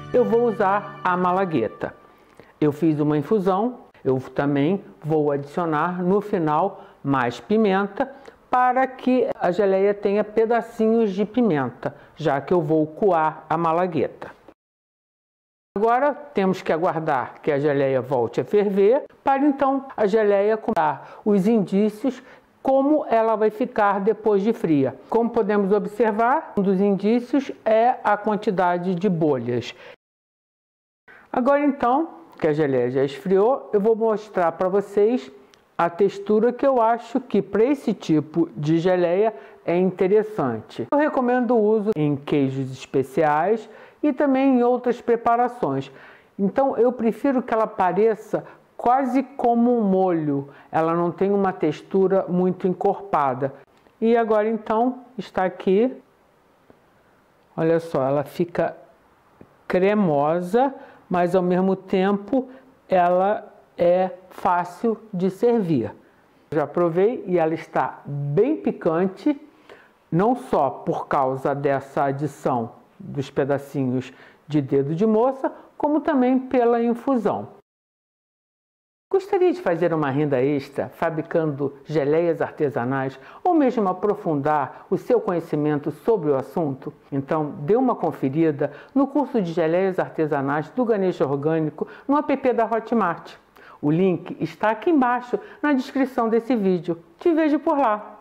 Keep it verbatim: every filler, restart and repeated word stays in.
eu vou usar a malagueta. Eu fiz uma infusão, eu também vou adicionar no final mais pimenta, para que a geleia tenha pedacinhos de pimenta, já que eu vou coar a malagueta. Agora temos que aguardar que a geleia volte a ferver, para então a geleia dar os indícios como ela vai ficar depois de fria. Como podemos observar, um dos indícios é a quantidade de bolhas. Agora então, que a geleia já esfriou, eu vou mostrar para vocês a textura que eu acho que para esse tipo de geleia é interessante. Eu recomendo o uso em queijos especiais e também em outras preparações. Então eu prefiro que ela pareça quase como um molho, ela não tem uma textura muito encorpada. E agora então está aqui, olha só, ela fica cremosa, mas ao mesmo tempo ela é fácil de servir. Já provei e ela está bem picante, não só por causa dessa adição dos pedacinhos de dedo de moça, como também pela infusão. Gostaria de fazer uma renda extra fabricando geleias artesanais ou mesmo aprofundar o seu conhecimento sobre o assunto? Então, dê uma conferida no curso de geleias artesanais do Ganesha Orgânico no app da Hotmart. O link está aqui embaixo na descrição desse vídeo. Te vejo por lá!